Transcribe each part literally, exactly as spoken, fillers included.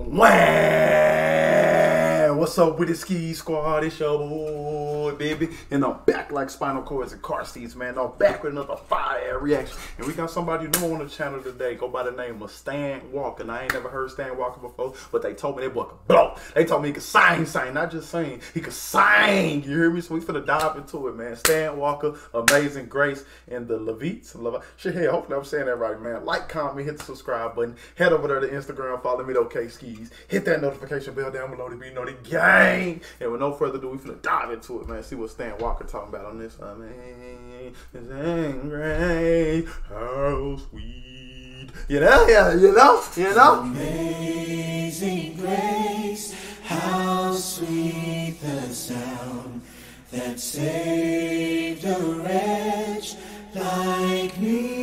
Wham! What's up with the Ski Squad? It's your boy, baby. And I'm back like spinal cords and car seats, man. I'm back with another fire reaction. And we got somebody new on the channel today. Go by the name of Stan Walker. And I ain't never heard Stan Walker before, but they told me that boy could blow. They told me he could sing, sing, not just sing. He could sing. You hear me? So we finna dive into it, man. Stan Walker, Amazing Grace, and the Levites. Shit, hey, hopefully I'm saying that right, man. Like, comment, hit the subscribe button. Head over there to Instagram, follow me to OK Skis. Hit that notification bell down below to be know the gang. And with no further ado, we finna dive into it, man. See what Stan Walker talking about on this one, man. Great, how sweet. You know, yeah, you know, you know. Amazing grace, how sweet the sound that saved a wretch like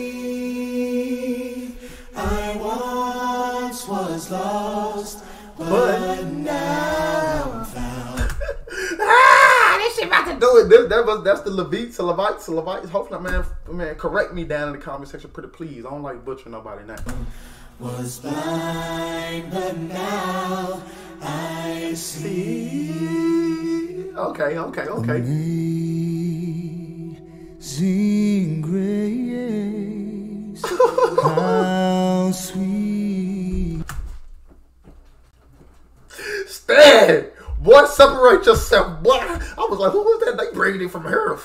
me. I once was lost, but, but now I'm found. Ah, this shit about to do it. This, that was, that's the Levites, the Levites, the Levites. Hopefully, man, man, correct me down in the comment section, pretty please. I don't like butchering nobody now. Was blind, but now I see. Okay, okay, okay. Amazing grace, how sweet. Stan, boy, separate yourself, boy. I was like, who was that? They bringing it from her.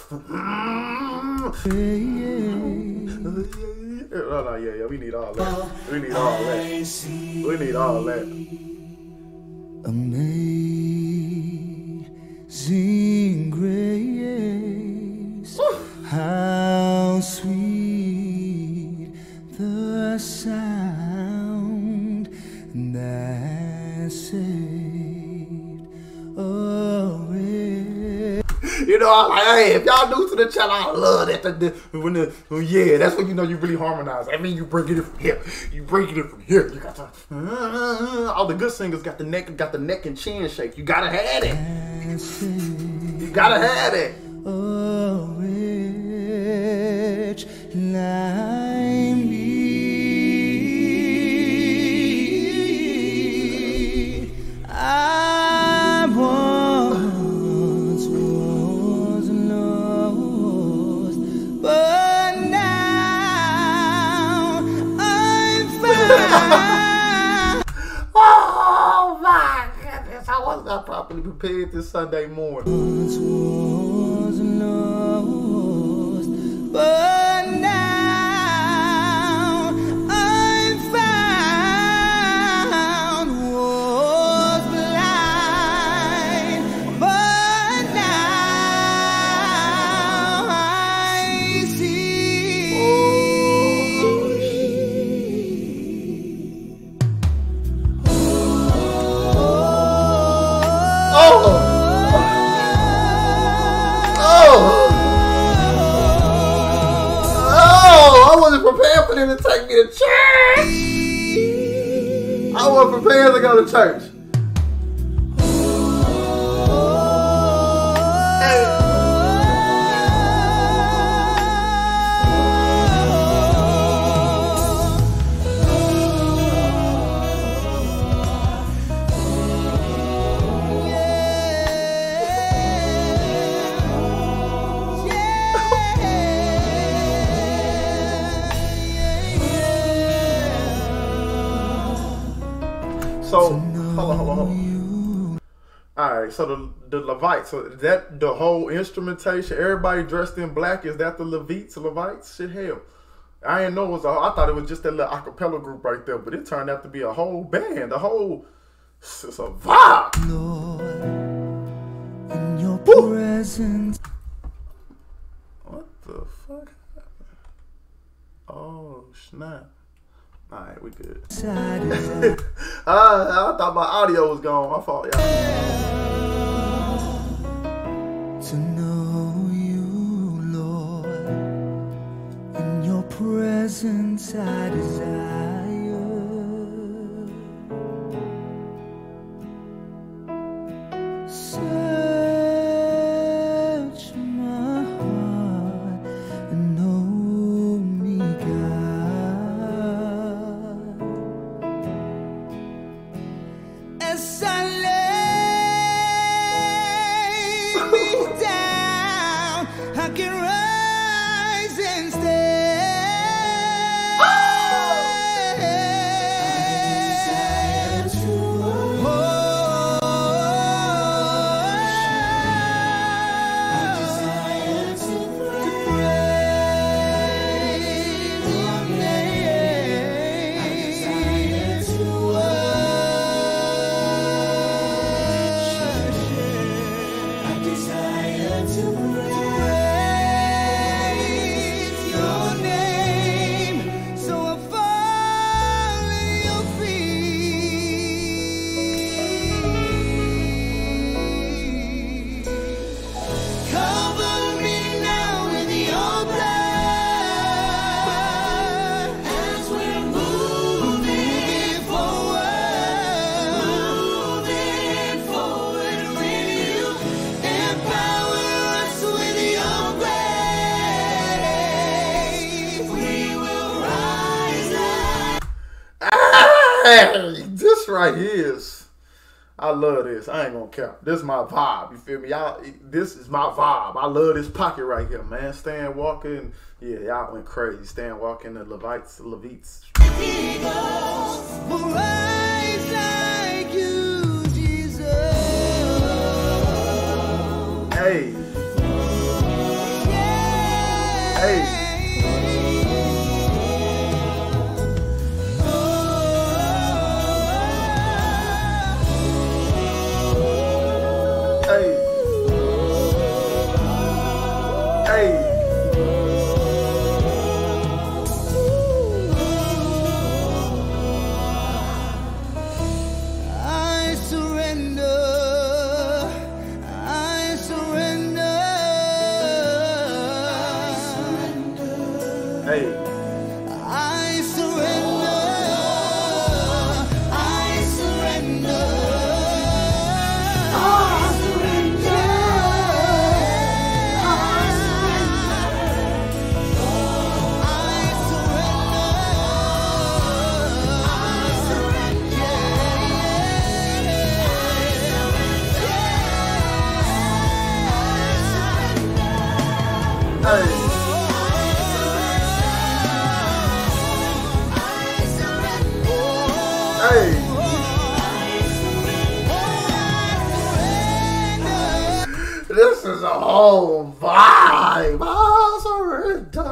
Oh, no, yeah, yeah, we need all that. We need all that. We need all that. Amazing grace, how sweet the sound that saved a wretch. You know, I like, hey, if y'all new to the channel, I love that. The, the, when the, when, yeah, that's when you know you really harmonize. I mean, you bringing it from here. You bringing it from here. You got to, uh, all the good singers got the neck, got the neck and chin shake. You gotta have it. You gotta have it. A wretch like me. I once was lost, but now I'm found. Oh my goodness, I was not properly prepared this Sunday morning. Once was lost, but now I'm found. Was blind, but now I see. Oh! I wasn't prepared for them to take me to church. I wasn't prepared to go to church. Hey. So, hold on, hold on, hold on. Alright, so the, the Levites, so that the whole instrumentation, everybody dressed in black, is that the Levites, Levites? Shit, hell. I didn't know it was a, I thought it was just that little acapella group right there, but it turned out to be a whole band, a whole, it's a vibe. Lord, in your presence. What the fuck happened? Oh, snap. Alright, we good. uh, I thought my audio was gone. My fault, y'all. To know you, Lord, in your presence I desire. Search my heart and know me, God. Yes, I lay me down. I can rise and stand. Oh! Hey, this right here is, I love this. I ain't gonna cap. This is my vibe. You feel me? Y'all, this is my vibe. I love this pocket right here, man. Stan Walker, yeah, y'all went crazy. Stan Walker and the Levites, the Levites. Hey. Hey. Hey. I surrender. I surrender. I surrender. I surrender. Hey. Hey. This is a whole vibe. I surrender.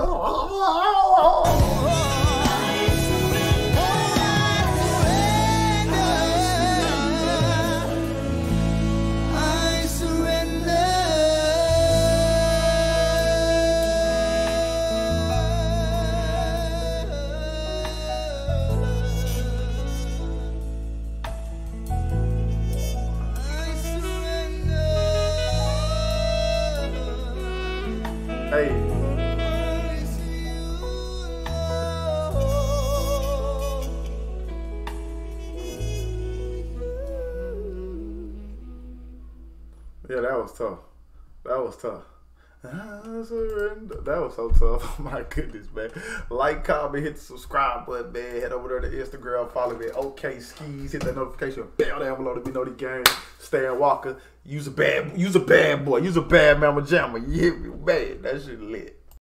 I surrender. Hey. Yeah, that was tough. That was tough. I surrender. That was so tough. Oh my goodness, man. Like, comment, hit the subscribe button, man. Head over there to Instagram, follow me at OK Skis. Hit that notification bell down below to be know the game. Stan Walker. Use a bad, use a bad boy. Use a bad mama jammer. You hear me, man? That shit lit.